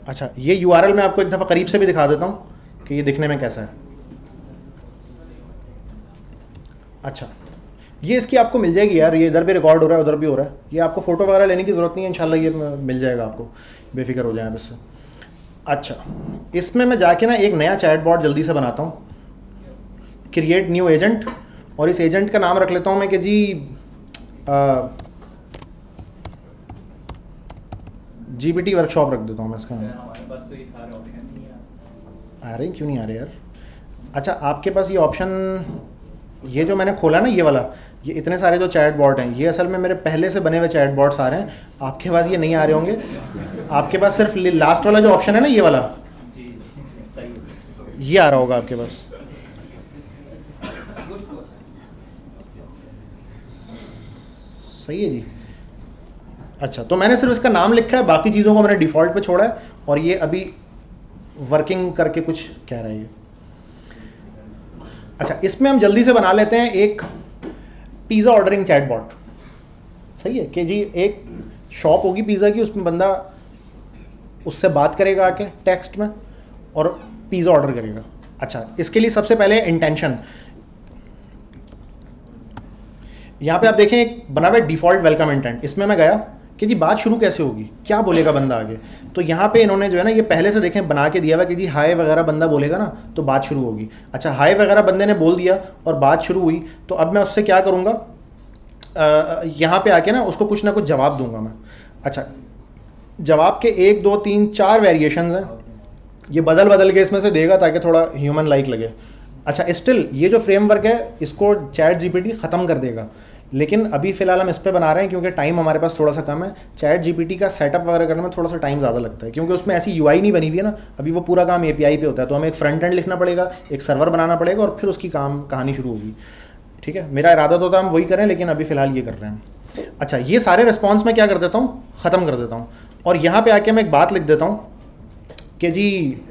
अच्छा, ये यूआरएल मैं आपको एक दफ़ा करीब से भी दिखा देता हूँ कि ये दिखने में कैसा है। अच्छा, ये इसकी आपको मिल जाएगी यार, ये इधर भी रिकॉर्ड हो रहा है उधर भी हो रहा है। ये आपको फ़ोटो वगैरह लेने की ज़रूरत नहीं है, इंशाल्लाह ये मिल जाएगा आपको, बेफिक्र हो जाए आप इससे। अच्छा, इसमें मैं जाके ना एक नया चैट बॉट जल्दी से बनाता हूँ, क्रिएट न्यू एजेंट, और इस एजेंट का नाम रख लेता हूँ मैं कि जी जीपीटी वर्कशॉप रख देता हूँ मैं इसका नाम। आ रहे हैं क्यों नहीं आ रहे यार? अच्छा, आपके पास ये ऑप्शन, ये जो मैंने खोला ना ये वाला, ये इतने सारे जो चैट बॉट हैं ये असल में मेरे पहले से बने हुए चैट बॉट्स आ रहे हैं। आपके पास ये नहीं आ रहे होंगे, आपके पास सिर्फ लास्ट वाला जो ऑप्शन है ना ये वाला, ये आ रहा होगा आपके पास। सही है जी। अच्छा, तो मैंने सिर्फ इसका नाम लिखा है, बाकी चीज़ों को मैंने डिफ़ॉल्ट पे छोड़ा है, और ये अभी वर्किंग करके कुछ कह रहा है ये। अच्छा, इसमें हम जल्दी से बना लेते हैं एक पिज़्ज़ा ऑर्डरिंग चैट बॉट। सही है कि जी एक शॉप होगी पिज़्ज़ा की, उसमें बंदा उससे बात करेगा आके टेक्स्ट में और पिज़्ज़ा ऑर्डर करेगा। अच्छा, इसके लिए सबसे पहले इंटेंशन, यहाँ पे आप देखें एक बना हुआ है डिफ़ॉल्ट वेलकम इंटेंट। इसमें मैं गया कि जी बात शुरू कैसे होगी, क्या बोलेगा बंदा आगे, तो यहाँ पे इन्होंने जो है ना ये पहले से देखें बना के दिया हुआ कि जी हाय वगैरह बंदा बोलेगा ना तो बात शुरू होगी। अच्छा, हाय वगैरह बंदे ने बोल दिया और बात शुरू हुई, तो अब मैं उससे क्या करूँगा, यहाँ पे आके ना उसको कुछ ना कुछ जवाब दूंगा मैं। अच्छा, जवाब के 1 2 3 4 वेरिएशंस हैं, ये बदल बदल के इसमें से देगा ताकि थोड़ा ह्यूमन लाइक लगे। अच्छा, स्टिल ये जो फ्रेमवर्क है इसको चैट जीपीटी ख़त्म कर देगा, लेकिन अभी फ़िलहाल हम इस पर बना रहे हैं क्योंकि टाइम हमारे पास थोड़ा सा कम है। चैट जीपीटी का सेटअप वगैरह करने में थोड़ा सा टाइम ज़्यादा लगता है क्योंकि उसमें ऐसी यूआई नहीं बनी हुई है ना, अभी वो पूरा काम एपीआई पे होता है, तो हमें एक फ्रंट एंड लिखना पड़ेगा, एक सर्वर बनाना पड़ेगा और फिर उसकी कहानी शुरू होगी। ठीक है, मेरा इरादा तो था हम वही करें, लेकिन अभी फ़िलहाल ये कर रहे हैं। अच्छा, ये सारे रिस्पॉन्स मैं क्या कर देता हूँ, ख़त्म कर देता हूँ, और यहाँ पर आके मैं एक बात लिख देता हूँ कि जी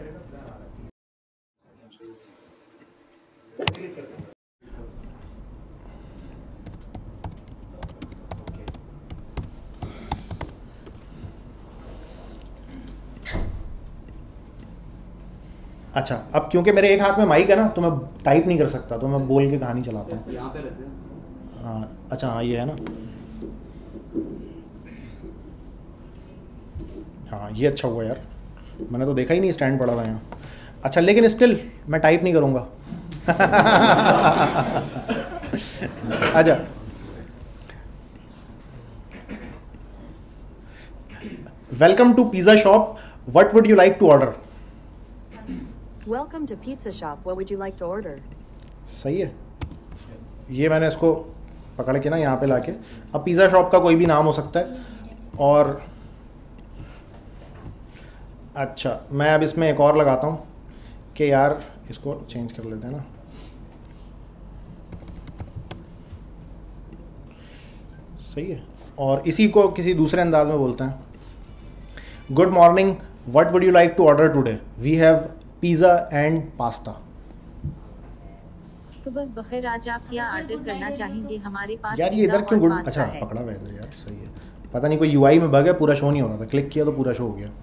अच्छा, अब क्योंकि मेरे एक हाथ में माइक है ना तो मैं टाइप नहीं कर सकता, तो मैं बोल के कहानी चलाता हूँ। हाँ, अच्छा हाँ ये है ना, हाँ ये अच्छा हुआ यार, मैंने तो देखा ही नहीं स्टैंड पड़ा हुआ यहाँ। अच्छा, लेकिन स्टिल मैं टाइप नहीं करूँगा। अच्छा, welcome to pizza shop, what would you like to order. Welcome to Pizza Shop. What would you like to order? सही है, ये मैंने इसको पकड़ के ना यहाँ पे लाके, अब पिज़्ज़ा शॉप का कोई भी नाम हो सकता है। और अच्छा, मैं अब इसमें एक और लगाता हूँ कि यार इसको चेंज कर लेते हैं ना, सही है, और इसी को किसी दूसरे अंदाज में बोलते हैं। Good morning, what would you like to order today, we have pizza and pasta. सुबह बखैर, आज आप क्या ऑर्डर करना चाहेंगे, हमारे पास यार ये इधर क्यों गुड, अच्छा पकड़ा हुआ है इधर यार, सही है, पता नहीं कोई यूआई में बग है, पूरा शो नहीं हो रहा था, क्लिक किया तो पूरा शो हो गया।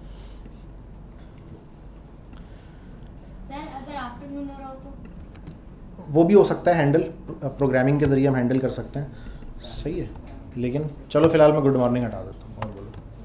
सर अगर आफ्टरनून हो रहा हो तो वो भी हो सकता है, हैंडल प्रोग्रामिंग के ज़रिए हम हैंडल कर सकते हैं, सही है, लेकिन चलो फिलहाल मैं गुड मॉर्निंग हटा देता हूँ और बोलो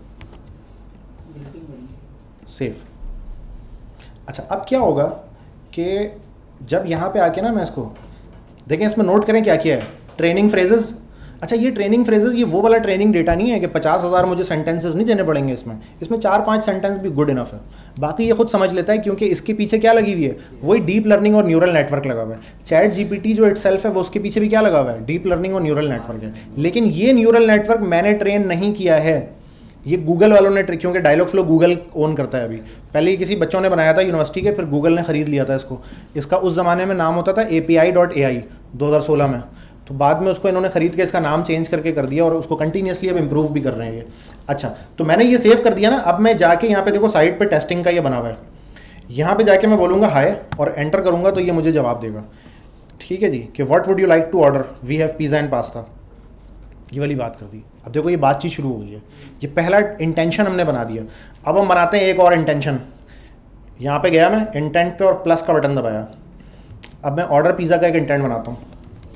सेफ। अच्छा, अब क्या होगा कि जब यहाँ पे आके ना मैं इसको देखें, इसमें नोट करें क्या किया है, ट्रेनिंग फ्रेजेस। अच्छा, ये ट्रेनिंग फ्रेजेस ये वो वाला ट्रेनिंग डेटा नहीं है कि 50,000 मुझे सेंटेंसेस नहीं देने पड़ेंगे, इसमें 4-5 सेंटेंस भी गुड इनफ है, बाकी ये खुद समझ लेता है क्योंकि इसके पीछे क्या लगी हुई है, वही डीप लर्निंग और न्यूरल नेटवर्क लगा हुआ है। चैट जीपीटी जो इटसेल्फ है वो उसके पीछे भी क्या लगा हुआ है, डीप लर्निंग और न्यूरल नेटवर्क है, लेकिन ये न्यूरल नेटवर्क मैंने ट्रेन नहीं किया है, ये गूगल वालों ने, क्योंकि डायलॉग फ्लो गूगल ओन करता है अभी, पहले ही किसी बच्चों ने बनाया था यूनिवर्सिटी के, फिर गूगल ने ख़रीद लिया था इसको। इसका उस ज़माने में नाम होता था API.ai 2016 में, तो बाद में उसको इन्होंने ख़रीद के इसका नाम चेंज करके कर दिया और उसको कंटिन्यूसली अब इम्प्रूव भी कर रहे हैं ये। अच्छा, तो मैंने ये सेव कर दिया ना, अब मैं जाके यहाँ पे देखो साइड पे टेस्टिंग का ये बना हुआ है, यहाँ पे जाके मैं बोलूँगा हाय और एंटर करूँगा तो ये मुझे जवाब देगा। ठीक है जी, कि what would you like to order, we have pizza and pasta, ये वाली बात कर दी। अब देखो ये बातचीत शुरू हो गई है, ये पहला इंटेंशन हमने बना दिया। अब हम बनाते हैं एक और इंटेंशन। यहाँ पे गया मैं, इंटेंट पे और प्लस का बटन दबाया। अब मैं ऑर्डर पिज़्ज़ा का एक इंटेंट बनाता हूँ।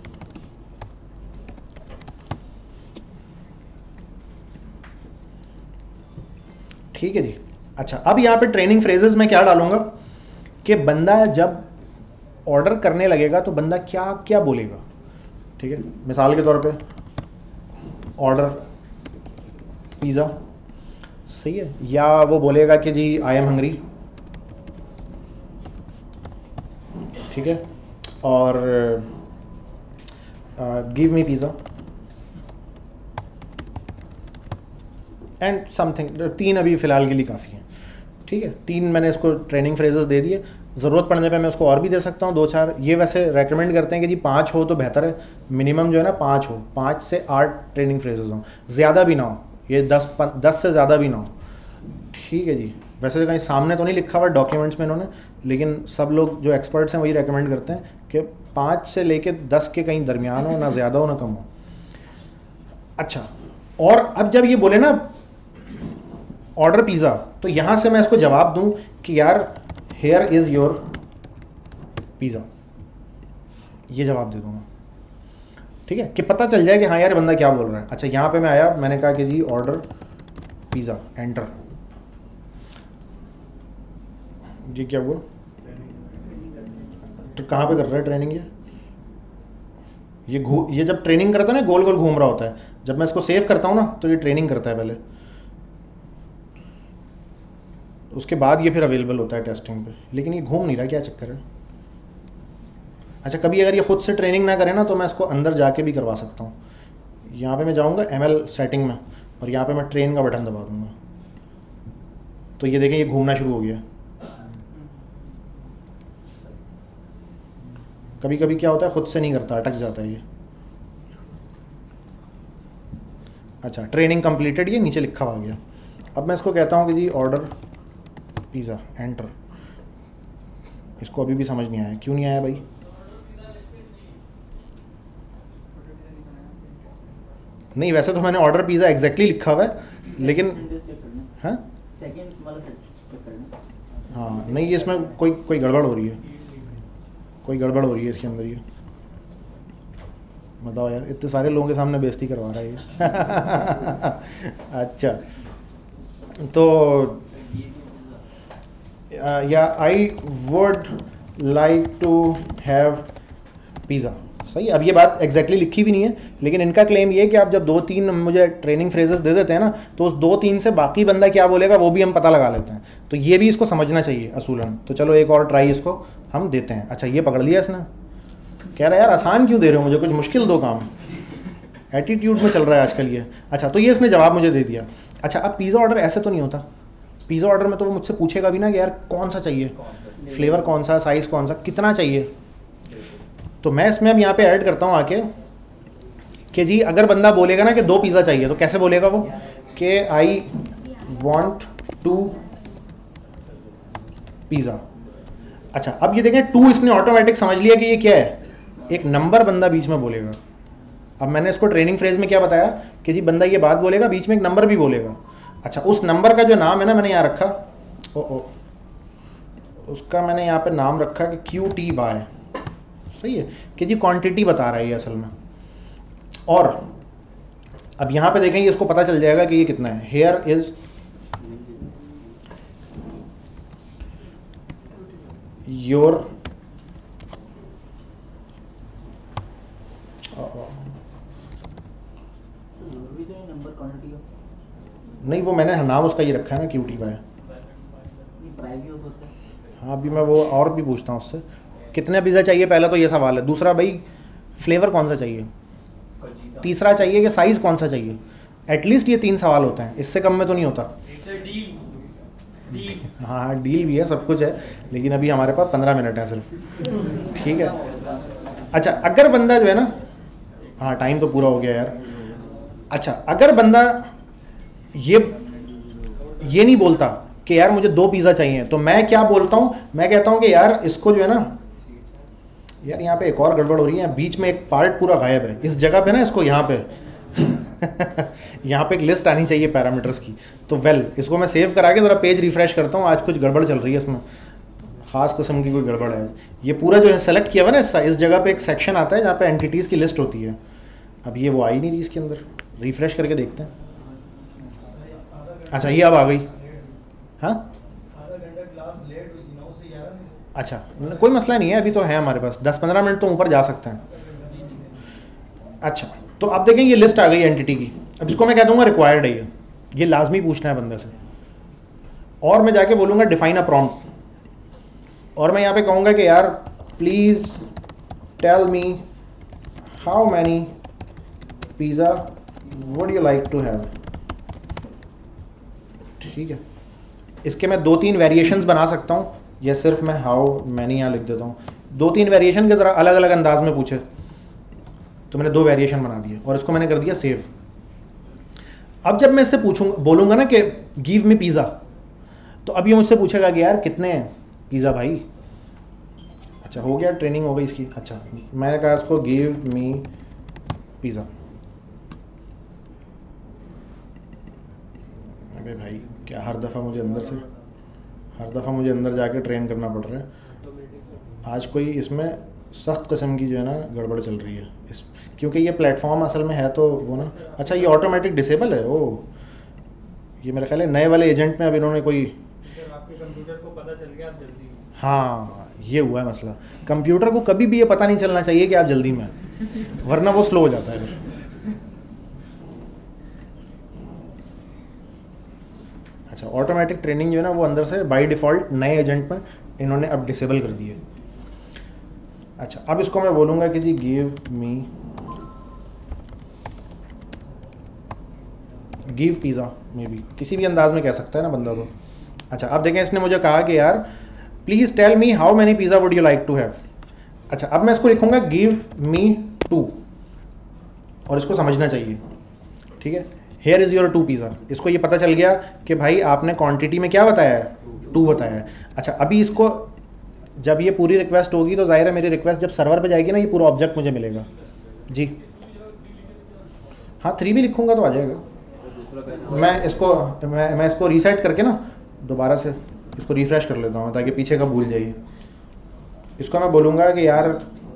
ठीक है जी। अच्छा, अब यहाँ पे ट्रेनिंग फ्रेजेस में क्या डालूंगा कि बंदा जब ऑर्डर करने लगेगा तो बंदा क्या क्या बोलेगा। ठीक है, मिसाल के तौर पे ऑर्डर पिज़्ज़ा, सही है, या वो बोलेगा कि जी आई एम हंग्री, ठीक है, और give me pizza and something. 3 अभी फ़िलहाल के लिए काफ़ी है। ठीक है, 3 मैंने इसको ट्रेनिंग फ्रेजेस दे दिए। ज़रूरत पड़ने पे मैं उसको और भी दे सकता हूँ 2-4। ये वैसे रेकमेंड करते हैं कि जी 5 हो तो बेहतर है, मिनिमम जो है ना 5 हो, 5 से 8 ट्रेनिंग फ्रेजेस हों, ज़्यादा भी ना हो, ये 10 से ज़्यादा भी ना हो। ठीक है जी। वैसे तो कहीं सामने तो नहीं लिखा हुआ डॉक्यूमेंट्स में इन्होंने, लेकिन सब लोग जो एक्सपर्ट्स हैं वही रेकमेंड करते हैं कि 5 से लेके 10 के कहीं दरमियान हो, ना ज़्यादा हो ना कम हो। अच्छा, और अब जब ये बोले ना ऑर्डर पिज़्ज़ा, तो यहाँ से मैं इसको जवाब दूँ कि यार हेयर इज़ योर पिज़्ज़ा, ये जवाब दे दूँगा। ठीक है, कि पता चल जाए कि हाँ यार बंदा क्या बोल रहा है। अच्छा, यहाँ पे मैं आया, मैंने कहा कि जी ऑर्डर पिज़्ज़ा, एंटर। जी क्या हुआ? तो कहाँ पे कर रहा है ट्रेनिंग ये जब ट्रेनिंग करता है ना गोल गोल घूम रहा होता है। जब मैं इसको सेव करता हूँ ना तो ये ट्रेनिंग करता है पहले, उसके बाद ये फिर अवेलेबल होता है टेस्टिंग पे। लेकिन ये घूम नहीं रहा, क्या चक्कर है? अच्छा, कभी अगर ये खुद से ट्रेनिंग ना करे ना तो मैं इसको अंदर जाके भी करवा सकता हूँ। यहाँ पे मैं जाऊँगा ML सेटिंग में और यहाँ पे मैं ट्रेन का बटन दबा दूँगा, तो ये देखें ये घूमना शुरू हो गया। कभी कभी क्या होता है खुद से नहीं करता, अटक जाता है ये। अच्छा, ट्रेनिंग कंप्लीटेड, ये नीचे लिखा हुआ आ गया। अब मैं इसको कहता हूँ कि जी ऑर्डर पिज़्ज़ा, एंटर। इसको अभी भी समझ नहीं आया, क्यों नहीं आया भाई? नहीं, वैसे तो मैंने ऑर्डर पिज़्ज़ा एग्जैक्टली लिखा हुआ है, लेकिन हाँ हाँ नहीं, इसमें कोई गड़बड़ हो रही है, कोई गड़बड़ हो रही है इसके अंदर। ये बताओ यार, इतने सारे लोगों के सामने बेइज्जती करवा रहा है ये। अच्छा, तो या I would like to have pizza, सही है। अब ये बात एग्जैक्टली लिखी भी नहीं है, लेकिन इनका क्लेम ये है कि आप जब 2-3 मुझे ट्रेनिंग फ्रेजेस दे देते हैं ना, तो उस 2-3 से बाकी बंदा क्या बोलेगा वो भी हम पता लगा लेते हैं। तो ये भी इसको समझना चाहिए असूलन। तो चलो एक और ट्राई इसको हम देते हैं। अच्छा, ये पकड़ लिया इसने, कह रहा है यार आसान क्यों दे रहे हो मुझे, कुछ मुश्किल दो काम। एटीट्यूड में चल रहा है आजकल ये। अच्छा, तो ये इसने जवाब मुझे दे दिया। अच्छा, अब पिज़्ज़ा ऑर्डर ऐसे तो नहीं होता। पिज़्ज़ा ऑर्डर में तो वो मुझसे पूछेगा भी ना कि यार कौन सा चाहिए, फ्लेवर कौन सा, साइज़ कौन सा, कितना चाहिए। तो मैं इसमें अब यहाँ पे ऐड करता हूँ आके कि जी अगर बंदा बोलेगा ना कि 2 पिज़्ज़ा चाहिए, तो कैसे बोलेगा वो कि आई वांट 2 पिज़्ज़ा। अच्छा, अब ये देखें 2 इसने ऑटोमेटिक समझ लिया कि ये क्या है, एक नंबर बंदा बीच में बोलेगा। अब मैंने इसको ट्रेनिंग फ्रेज में क्या बताया कि जी बंदा ये बात बोलेगा, बीच में एक नंबर भी बोलेगा। अच्छा, उस नंबर का जो नाम है ना, मैंने यहाँ रखा उसका मैंने यहाँ पे नाम रखा कि QTY, सही है, कि जी क्वांटिटी बता रहा है ये असल में। और अब यहाँ पे देखेंगे इसको पता चल जाएगा कि ये कितना है। हेयर इज योर नहीं, वो मैंने नाम उसका ये रखा है ना QTY। हाँ, अभी मैं वो और भी पूछता हूँ उससे कितने पिज़्ज़ा चाहिए, पहला तो ये सवाल है। दूसरा भाई फ्लेवर कौन सा चाहिए, तीसरा चाहिए कि साइज़ कौन सा चाहिए। एटलीस्ट ये 3 सवाल होते हैं, इससे कम में तो नहीं होता। हाँ हाँ, डील भी है, सब कुछ है, लेकिन अभी हमारे पास 15 मिनट है सिर्फ। ठीक है। अच्छा, अगर बंदा जो है ना, हाँ टाइम तो पूरा हो गया यार। अच्छा, अगर बंदा ये नहीं बोलता कि यार मुझे 2 पिज़्ज़ा चाहिए, तो मैं क्या बोलता हूँ, मैं कहता हूँ कि यार इसको जो है ना, यार यहाँ पे एक और गड़बड़ हो रही है, बीच में एक पार्ट पूरा गायब है इस जगह पे ना, इसको यहाँ पे यहाँ पे एक लिस्ट आनी चाहिए पैरामीटर्स की। तो वेल इसको मैं सेव करा के ज़रा पेज रिफ्रेश करता हूँ। आज कुछ गड़बड़ चल रही है इसमें, ख़ास किस्म की कोई गड़बड़ है। ये पूरा जो है सेलेक्ट किया हुआ ना, इस जगह पे एक सेक्शन आता है जहाँ पे एंटिटीज़ की लिस्ट होती है। अब ये वो आई नहीं रही इसके अंदर, रिफ्रेश करके देखते हैं। अच्छा ये अब आ गई। हाँ अच्छा कोई मसला नहीं है, अभी तो है हमारे पास 10-15 मिनट तो ऊपर जा सकते हैं। अच्छा तो अब देखें ये लिस्ट आ गई एंटिटी की। अब इसको मैं कह दूंगा रिक्वायर्ड है, ये लाजमी पूछना है बंदे से। और मैं जाके बोलूँगा डिफाइन अ प्रॉम्प्ट, और मैं यहाँ पे कहूँगा कि यार please tell me how many pizza would you like to have. ठीक है, इसके मैं 2-3 वेरिएशंस बना सकता हूँ, या सिर्फ मैं हाउ मैनी यहाँ लिख देता हूँ। 2-3 वेरिएशन के ज़रा अलग अलग अंदाज में पूछे तो मैंने 2 वेरिएशन बना दिए और इसको मैंने कर दिया सेव। अब जब मैं इससे पूछूंगा, बोलूँगा ना कि गिव मी पिज़्ज़ा, तो अब ये मुझसे पूछेगा कि यार कितने हैं पिज़्ज़ा भाई। अच्छा हो गया, ट्रेनिंग हो गई इसकी। अच्छा मैंने कहा इसको गिव मी पिज़्ज़ा। अरे भाई क्या हर दफ़ा मुझे अंदर जाके ट्रेन करना पड़ रहा है। आज कोई इसमें सख्त किस्म की जो है ना गड़बड़ चल रही है इस, क्योंकि ये प्लेटफॉर्म असल में है तो वो ना। अच्छा ये ऑटोमेटिक डिसेबल है। ओ ये मेरा ख्याल है नए वाले एजेंट में अब इन्होंने कोई, आपके कंप्यूटर को पता चल गया आप जल्दी। हाँ ये हुआ है मसला। कंप्यूटर को कभी भी ये पता नहीं चलना चाहिए कि आप जल्दी में, वरना वो स्लो हो जाता है फिर। अच्छा ऑटोमेटिक ट्रेनिंग जो है ना वो अंदर से बाय डिफ़ॉल्ट नए एजेंट में इन्होंने अब डिसेबल कर दी है। अच्छा अब इसको मैं बोलूँगा कि जी गिव पिज़्ज़ा, मे बी किसी भी अंदाज में कह सकता है ना बंदा को। अच्छा अब देखें इसने मुझे कहा कि यार please tell me how many pizza would you like to have. अच्छा अब मैं इसको लिखूँगा गिव मी 2, और इसको समझना चाहिए। ठीक है, हेयर इज़ योर 2 पिज़्ज़ा। इसको ये पता चल गया कि भाई आपने क्वांटिटी में क्या बताया है, 2 बताया है। अच्छा अभी इसको जब ये पूरी रिक्वेस्ट होगी तो जाहिर है मेरी रिक्वेस्ट जब सर्वर पे जाएगी ना ये पूरा ऑब्जेक्ट मुझे मिलेगा जी। हाँ 3 भी लिखूँगा तो आ जाएगा। मैं इसको रीसेट करके ना दोबारा से इसको रिफ़्रेश कर लेता हूँ ताकि पीछे का भूल जाइए। इसको मैं बोलूँगा कि यार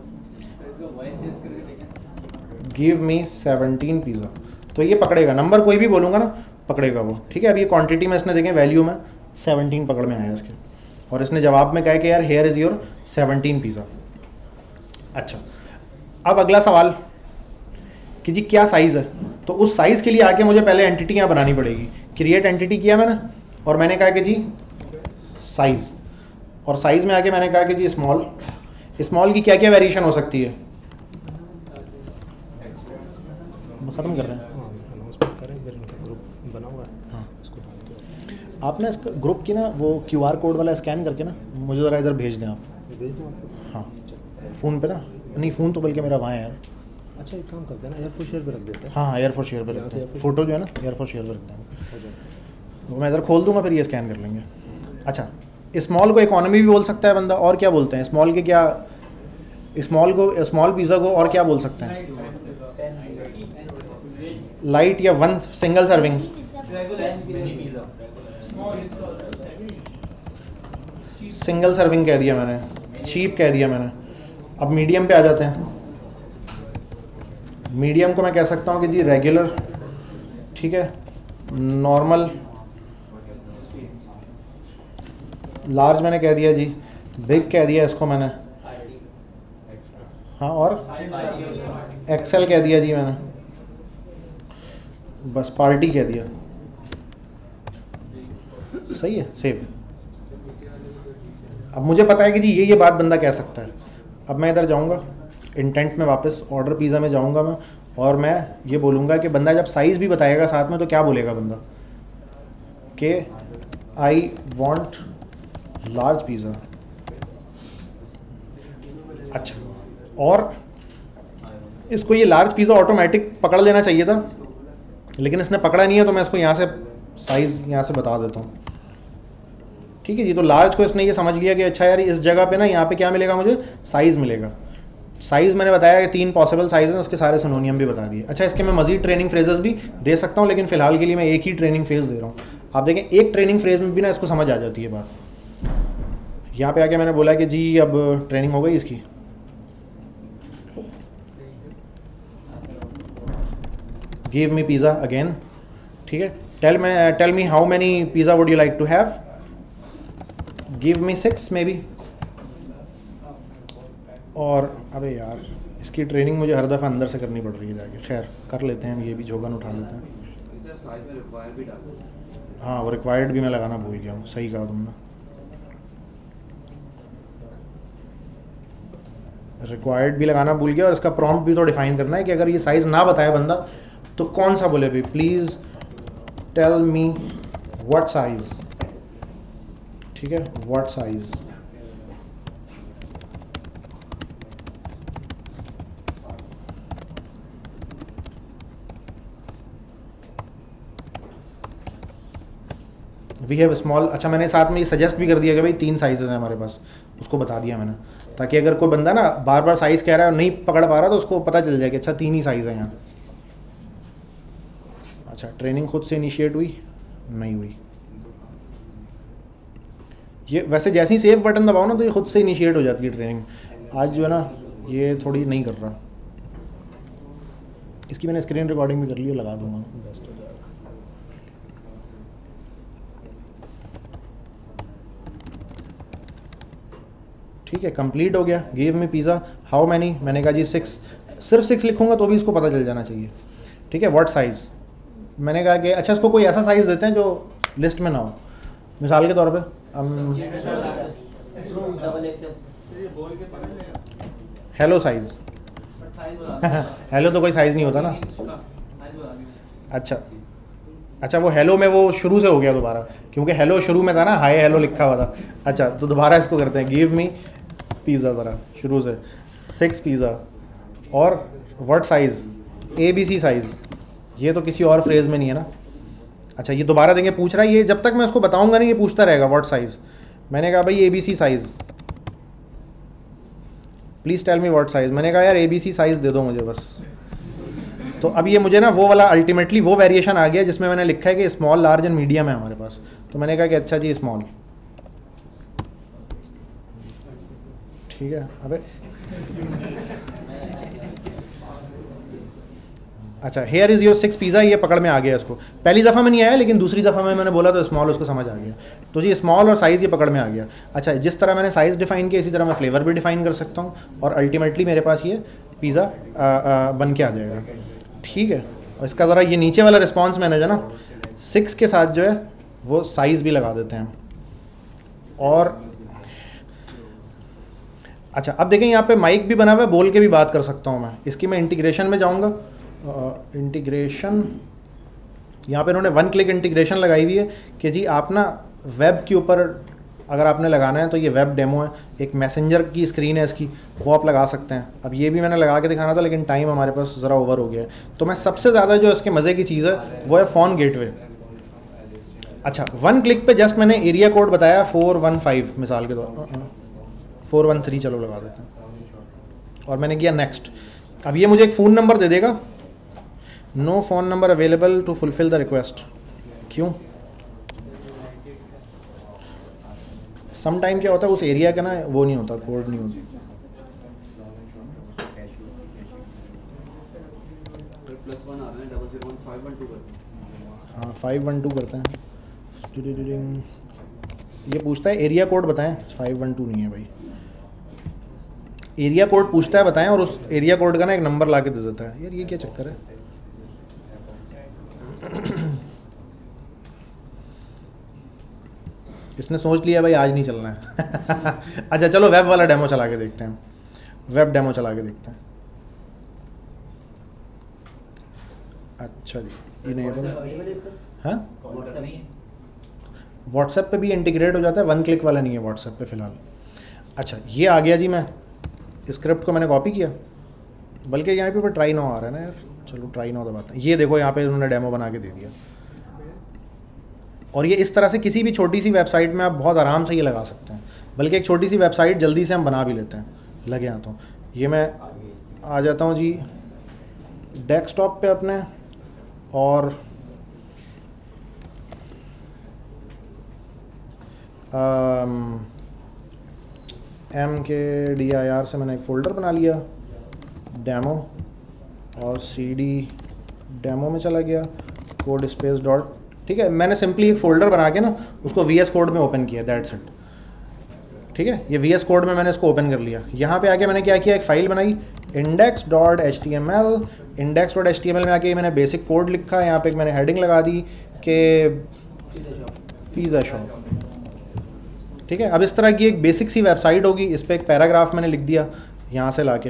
गिव मी 17 पिज़्ज़ा, तो ये पकड़ेगा। नंबर कोई भी बोलूँगा ना पकड़ेगा वो। ठीक है, अब ये क्वांटिटी में इसने देखें वैल्यू में 17 पकड़ में आया इसके, और इसने जवाब में कहा कि यार हेयर इज़ योर 17 पिज़्ज़ा। अच्छा अब अगला सवाल कि जी क्या साइज़ है, तो उस साइज़ के लिए आके मुझे पहले एंटिटी यहाँ बनानी पड़ेगी। क्रिएट एंटिटी किया मैंने और मैंने कहा कि जी साइज़, और साइज़ में आके मैंने कहा कि जी स्मॉल की क्या क्या वेरिएशन हो सकती है। ख़त्म कर रहे हैं हाँ इसको आप ना इसका ग्रुप की ना वो QR कोड वाला स्कैन करके ना मुझे ज़रा इधर भेज दें आप। भेज दूँ आपको? हाँ फ़ोन पे ना, नहीं फ़ोन तो बल्कि मेरा वहाँ है यार। अच्छा एक काम करते हैं ना, एयर फॉर शेयर पे रख देते हैं। हाँ एयर फॉर शेयर पे रखते हैं, फ़ोटो जो है ना एयर फॉर शेयर पे रखते हैं। हो जाए तो मैं इधर खोल दूँगा फिर ये स्कैन कर लेंगे। अच्छा स्मॉल को इकोनॉमी भी बोल सकता है बंदा, और क्या बोलते हैं स्मॉल के, क्या स्मॉल पिज़्ज़ा को और क्या बोल सकते हैं, लाइट या 1 सिंगल सर्विंग। सिंगल सर्विंग कह दिया मैंने, चीप कह दिया मैंने। अब मीडियम पे आ जाते हैं। मीडियम को मैं कह सकता हूँ कि जी रेगुलर, ठीक है, नॉर्मल, लार्ज मैंने कह दिया जी, बिग कह दिया इसको मैंने, हाँ, और एक्सेल कह दिया जी मैंने, बस पार्टी कह दिया। सही है, सेव। अब मुझे पता है कि जी ये बात बंदा कह सकता है। अब मैं इधर जाऊंगा इंटेंट में, वापस ऑर्डर पिज़्ज़ा में जाऊंगा मैं, और मैं ये बोलूँगा कि बंदा जब साइज़ भी बताएगा साथ में तो क्या बोलेगा बंदा कि आई वांट लार्ज पिज़्ज़ा। अच्छा, और इसको ये लार्ज पिज़्ज़ा ऑटोमेटिक पकड़ लेना चाहिए था, लेकिन इसने पकड़ा नहीं है, तो मैं इसको यहाँ से साइज़ यहाँ से बता देता हूँ। ठीक है जी, तो लार्ज को इसने ये समझ लिया कि अच्छा यार इस जगह पे ना यहाँ पे क्या मिलेगा, मुझे साइज़ मिलेगा। साइज़ मैंने बताया कि 3 पॉसिबल साइज़ हैं, उसके सारे सिनोनियम भी बता दिए। अच्छा, इसके मैं मज़ीद ट्रेनिंग फ्रेजेस भी दे सकता हूँ, लेकिन फ़िलहाल के लिए मैं एक ही ट्रेनिंग फ्रेज दे रहा हूँ। आप देखें एक ट्रेनिंग फ्रेज में भी ना इसको समझ आ जाती है बात। यहाँ पे आके मैंने बोला कि जी अब ट्रेनिंग हो गई इसकी, गिव मी पिज़्ज़ा अगेन, ठीक है, tell me how many pizza would you like to have, give me 6 maybe. और अबे यार इसकी ट्रेनिंग मुझे हर दफ़ा अंदर से करनी पड़ रही है जाके, खैर कर लेते हैं हम, ये भी झोगन उठा लेते हैं। हाँ, वो रिक्वायर्ड भी मैं लगाना भूल गया हूँ, सही कहा तुमने, रिक्वायर्ड भी लगाना भूल गया। और इसका प्रॉम्प्ट भी तो डिफाइन करना है कि अगर ये साइज़ ना बताए बंदा तो कौन सा बोले भाई, please tell me what size, ठीक है, what size. We have small. अच्छा, मैंने साथ में ये सजेस्ट भी कर दिया कि भाई 3 साइज़ हैं हमारे पास, उसको बता दिया मैंने, ताकि अगर कोई बंदा ना बार बार साइज़ कह रहा है और नहीं पकड़ पा रहा तो उसको पता चल जाए कि अच्छा 3 ही साइज़ हैं यहाँ। अच्छा, ट्रेनिंग खुद से इनिशिएट हुई नहीं हुई, ये वैसे जैसे ही सेव बटन दबाओ ना तो ये खुद से इनिशिएट हो जाती है ट्रेनिंग। आज जो है ना ये थोड़ी नहीं कर रहा, इसकी मैंने स्क्रीन रिकॉर्डिंग भी कर ली है, लगा दूंगा। ठीक है, कंप्लीट हो गया। Give me pizza how many, मैंने कहा जी 6, सिर्फ 6 लिखूंगा तो भी इसको पता चल जाना चाहिए, ठीक है। व्हाट साइज़, मैंने कहा कि अच्छा इसको कोई ऐसा साइज़ देते हैं जो लिस्ट में ना हो, मिसाल के तौर पे हेलो साइज़ हेलो तो कोई साइज़ नहीं होता ना। अच्छा वो हेलो में वो शुरू से हो गया दोबारा, क्योंकि हेलो शुरू में था ना, हाय हेलो लिखा हुआ था। अच्छा तो दोबारा इसको करते हैं, गिव मी पिज़्ज़ा ज़रा शुरू से 6 पिज़्ज़ा और व्हाट साइज़, ABC साइज़, ये तो किसी और फ्रेज़ में नहीं है ना। अच्छा ये दोबारा देंगे, पूछ रहा है ये, जब तक मैं उसको बताऊंगा नहीं ये पूछता रहेगा व्हाट साइज़। मैंने कहा भाई ABC size, please tell me what size. मैंने कहा यार ABC साइज़ दे दो मुझे बस। तो अब ये मुझे ना वो वाला अल्टीमेटली वो वेरिएशन आ गया जिसमें मैंने लिखा है कि स्मॉल, लार्ज एंड मीडियम है हमारे पास। तो मैंने कहा कि अच्छा जी स्मॉल, ठीक है। अबे अच्छा, हेयर इज़ योर 6 पिज़्ज़ा, ये पकड़ में आ गया इसको। पहली दफ़ा में नहीं आया, लेकिन दूसरी दफ़ा में मैंने बोला तो स्मॉल उसको समझ आ गया। तो जी स्मॉल और साइज़ ये पकड़ में आ गया। अच्छा, जिस तरह मैंने साइज़ डिफ़ाइन किया इसी तरह मैं फ्लेवर भी डिफ़ाइन कर सकता हूँ और अल्टीमेटली मेरे पास ये पिज़्ज़ा बन के आ जाएगा, ठीक है। और इसका ज़रा ये नीचे वाला रिस्पॉन्स मैनेजर ना 6 के साथ जो है वो साइज़ भी लगा देते हैं। और अच्छा अब देखें यहाँ पे माइक भी बना हुआ है, बोल के भी बात कर सकता हूँ मैं। इसकी मैं इंटीग्रेशन में जाऊँगा, इंटीग्रेशन, यहाँ पे इन्होंने 1 क्लिक इंटीग्रेशन लगाई हुई है कि जी आप ना वेब के ऊपर अगर आपने लगाना है तो ये वेब डेमो है, एक मैसेंजर की स्क्रीन है इसकी, वो आप लगा सकते हैं। अब ये भी मैंने लगा के दिखाना था लेकिन टाइम हमारे पास ज़रा ओवर हो गया है। तो मैं सबसे ज़्यादा जो इसके मज़े की चीज़ है वो है फ़ोन गेटवे। अच्छा 1 क्लिक पे जस्ट मैंने एरिया कोड बताया 415 मिसाल के तौर 413 चलो लगा देते हैं, और मैंने किया नेक्स्ट। अब ये मुझे एक फ़ोन नंबर दे देगा, no phone number available to fulfil the request. क्यों? सम टाइम क्या होता है उस एरिया का ना वो नहीं होता, कोड नहीं होता। हाँ 512 करते हैं। ये पूछता है एरिया कोड बताएं, 512 नहीं है भाई, एरिया कोड पूछता है बताएं, और उस एरिया कोड का ना एक नंबर ला के दे देता है। यार ये क्या चक्कर है? इसने सोच लिया भाई आज नहीं चलना है। अच्छा चलो वेब वाला डेमो चला के देखते हैं, वेब डेमो चला के देखते हैं। अच्छा जी इनेबल, हाँ व्हाट्सएप पे भी इंटीग्रेट हो जाता है, 1 क्लिक वाला नहीं है व्हाट्सएप पे फ़िलहाल। अच्छा ये आ गया जी, मैं स्क्रिप्ट को मैंने कॉपी किया, बल्कि यहाँ पे ट्राई नाउ आ रहा है ना यार, चलो ट्राई नाउ दबाते हैं। ये देखो यहाँ पे उन्होंने डेमो बना के दे दिया, और ये इस तरह से किसी भी छोटी सी वेबसाइट में आप बहुत आराम से ये लगा सकते हैं, बल्कि एक छोटी सी वेबसाइट जल्दी से हम बना भी लेते हैं लगे हाथों। ये मैं आ जाता हूँ जी डेस्कटॉप पे अपने, और MKDIR से मैंने एक फ़ोल्डर बना लिया डेमो, और CD डेमो में चला गया, कोड स्पेस डॉट, ठीक है। मैंने सिंपली एक फ़ोल्डर बना के ना उसको VS कोड में ओपन किया, दैट्स इट, ठीक है। ये VS कोड में मैंने इसको ओपन कर लिया। यहाँ पे आके मैंने क्या किया, एक फ़ाइल बनाई index.html। index.html में आके मैंने बेसिक कोड लिखा, यहाँ पे मैंने हेडिंग लगा दी कि पिज़्ज़ा शॉप, ठीक है। अब इस तरह की एक बेसिक सी वेबसाइट होगी, इस पर एक पैराग्राफ मैंने लिख दिया यहाँ से लाके,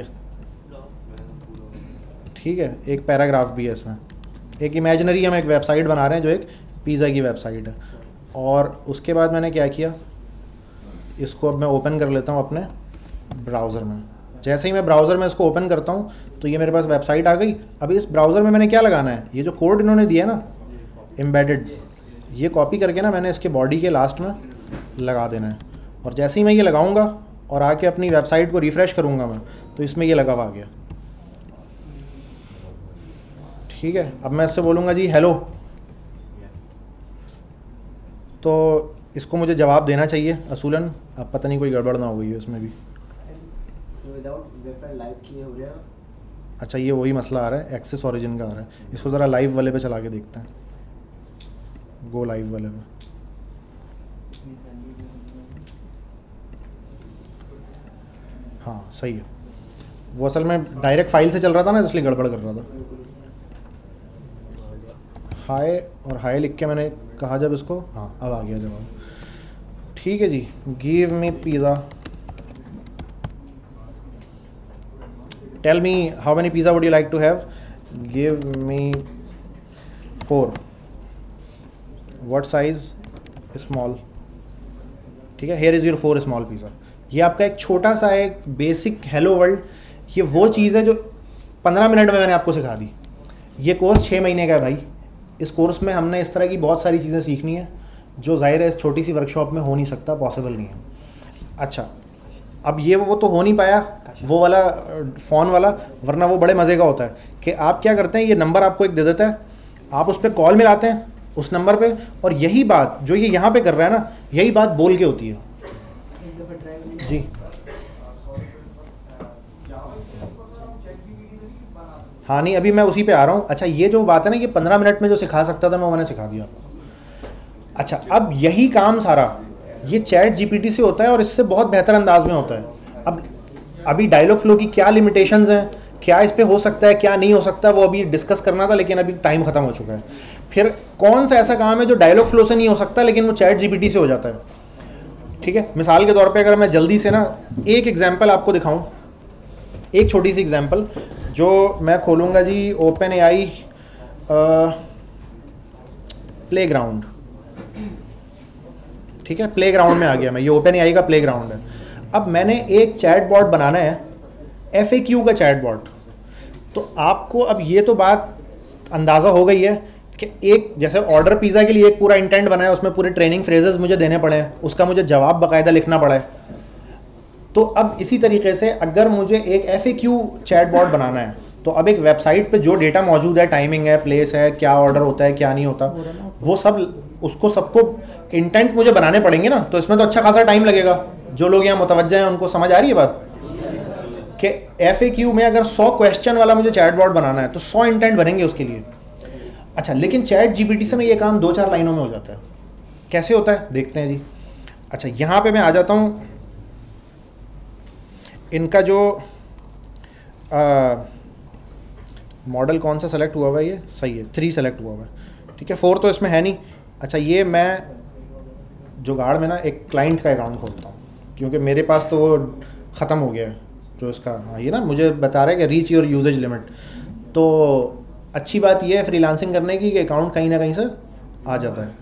ठीक है। एक पैराग्राफ भी है इसमें, एक इमेजिनरी हम एक वेबसाइट बना रहे हैं जो एक पिज़्ज़ा की वेबसाइट है। और उसके बाद मैंने क्या किया, इसको अब मैं ओपन कर लेता हूँ अपने ब्राउज़र में। जैसे ही मैं ब्राउज़र में इसको ओपन करता हूँ तो ये मेरे पास वेबसाइट आ गई। अब इस ब्राउज़र में मैंने क्या लगाना है, ये जो कोड इन्होंने दिया ना एम्बेडेड, ये कॉपी करके ना मैंने इसके बॉडी के लास्ट में लगा देना है। और जैसे ही मैं ये लगाऊंगा और आके अपनी वेबसाइट को रिफ़्रेश करूंगा मैं, तो इसमें ये लगा हुआ आ गया, ठीक है। अब मैं इससे बोलूँगा जी हेलो, तो इसको मुझे जवाब देना चाहिए असूलन। अब पता नहीं कोई गड़बड़ ना हो गई है इसमें भी। अच्छा, ये वही मसला आ रहा है, एक्सेस ओरिजिन का आ रहा है। इसको ज़रा लाइव वाले पे चला के देखते हैं, गो लाइव वाले पे। हाँ सही है, वो असल में डायरेक्ट फाइल से चल रहा था ना, इसलिए गड़बड़ कर रहा था। हाय और हाय लिख के मैंने कहा जब इसको, हाँ अब आ गया जवाब, ठीक है जी। Give me pizza, tell me how many pizza would you like to have, give me 4, what size, small, ठीक है। Here is your 4 small pizza. ये आपका एक छोटा सा एक बेसिक हेलो वर्ल्ड, ये वो चीज़ है जो 15 मिनट में मैंने आपको सिखा दी। ये कोर्स 6 महीने का है भाई। इस कोर्स में हमने इस तरह की बहुत सारी चीज़ें सीखनी है जो ज़ाहिर है इस छोटी सी वर्कशॉप में हो नहीं सकता, पॉसिबल नहीं है। अच्छा, अब ये वो तो हो नहीं पाया वो वाला फ़ोन वाला, वरना वो बड़े मज़े का होता है कि आप क्या करते हैं, ये नंबर आपको एक दे देता है, आप उस पर कॉल मिलाते हैं उस नंबर पे, और यही बात जो ये यहाँ पे कर रहा है ना, यही बात बोल के होती है जी। हाँ नहीं, अभी मैं उसी पे आ रहा हूँ। अच्छा, ये जो बात है ना, ये 15 मिनट में जो सिखा सकता था मैं, वो मैंने सिखा दिया आपको। अच्छा, अब यही काम सारा ये चैट जीपीटी से होता है और इससे बहुत बेहतर अंदाज में होता है। अब अभी डायलॉग फ्लो की क्या लिमिटेशंस हैं, क्या इस पे हो सकता है, क्या नहीं हो सकता, वो अभी डिस्कस करना था, लेकिन अभी टाइम ख़त्म हो चुका है। फिर कौन सा ऐसा काम है जो डायलॉग फ्लो से नहीं हो सकता लेकिन वो चैट जीपीटी से हो जाता है, ठीक है। मिसाल के तौर पे अगर मैं जल्दी से ना एक एग्जांपल आपको दिखाऊं, एक छोटी सी एग्जांपल जो मैं खोलूँगा जी, ओपन एआई प्लेग्राउंड, ठीक है। प्लेग्राउंड में आ गया मैं, ये ओपन एआई का प्लेग्राउंड है। अब मैंने एक चैट बॉट बनाना है, FAQ का चैट बॉट। तो आपको अब ये तो बात अंदाज़ा हो गई है कि एक जैसे ऑर्डर पिज़्ज़ा के लिए एक पूरा इंटेंट बना है, उसमें पूरे ट्रेनिंग फ्रेजेस मुझे देने पड़े हैं, उसका मुझे जवाब बाकायदा लिखना पड़ा है। तो अब इसी तरीके से अगर मुझे एक FAQ चैट बॉट बनाना है, तो अब एक वेबसाइट पे जो डेटा मौजूद है, टाइमिंग है, प्लेस है, क्या ऑर्डर होता है, क्या नहीं होता, वो सब उसको सबको इंटेंट मुझे बनाने पड़ेंगे ना। तो इसमें तो अच्छा खासा टाइम लगेगा। जो लोग यहाँ मुतवज्जा हैं उनको समझ आ रही है बात कि FAQ में अगर 100 क्वेश्चन वाला मुझे चैट बॉट बनाना है तो 100 इंटेंट बनेंगे उसके लिए। अच्छा, लेकिन चैट जीपीटी से ना ये काम 2-4 लाइनों में हो जाता है। कैसे होता है देखते हैं जी। अच्छा, यहाँ पे मैं आ जाता हूँ, इनका जो मॉडल कौन सा सेलेक्ट हुआ हुआ है, ये सही है, 3 सेलेक्ट हुआ हुआ है, ठीक है, 4 तो इसमें है नहीं। अच्छा, ये मैं जुगाड़ में ना एक क्लाइंट का अकाउंट खोलता हूँ, क्योंकि मेरे पास तो वो ख़त्म हो गया है जो इसका, हाँ ये ना मुझे बता रहा है कि रीच योर यूजेज लिमिट। तो अच्छी बात ये है फ्रीलांसिंग करने की कि अकाउंट कहीं ना कहीं से आ जाता है।